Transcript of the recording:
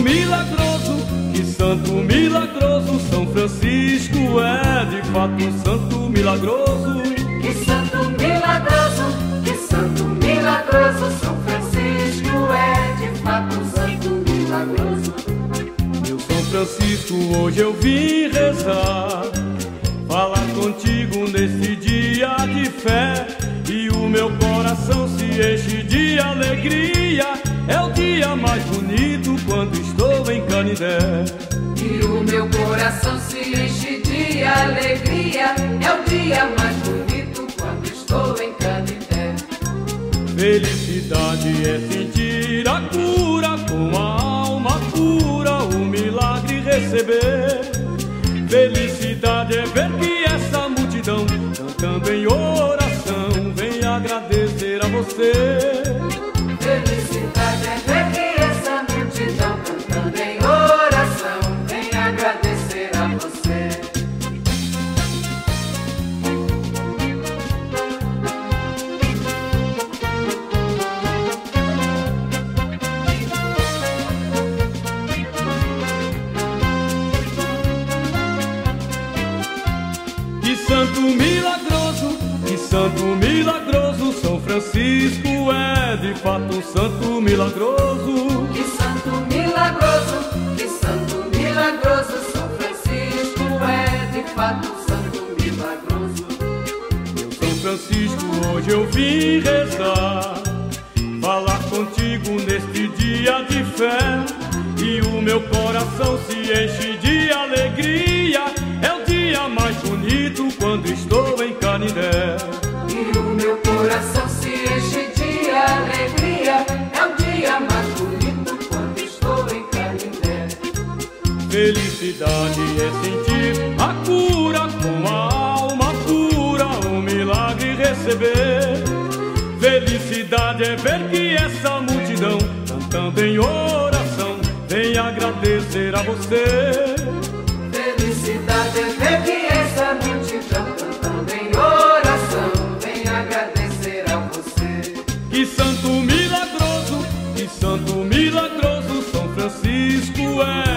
milagroso, que santo milagroso, São Francisco é de fato um santo milagroso. Que santo milagroso, que santo milagroso, São Francisco é de fato um santo milagroso. Meu São Francisco, hoje eu vim rezar, falar contigo nesse dia de fé, e o meu coração se enche de alegria. É o dia mais bonito quando estou em Canindé. E o meu coração se enche de alegria. É o dia mais bonito quando estou em Canindé. Felicidade é sentir a cura, com a alma pura o milagre receber. Felicidade é ver que essa multidão, cantando em oração, vem agradecer a você. Felicidade é ver que essa multidão, cantando em oração, vem agradecer a você. Que santo milagroso, que santo milagroso, São Francisco é de fato um santo milagroso. Que santo milagroso, que santo milagroso, São Francisco é de fato um santo milagroso. Meu São Francisco, hoje eu vim rezar, falar contigo neste dia de fé, e o meu coração se enche de alegria. É o dia mais bonito quando estou em Canindé. E o meu coração se enche de alegria. É o dia mais bonito quando estou em Canindé. Felicidade é sentir a cura, com a alma pura o milagre receber. Felicidade é ver que essa multidão, cantando em oração, vem agradecer a você. Felicidade é ver que essa multidão, cantando em oração, vem agradecer a você. Que santo milagroso, São Francisco é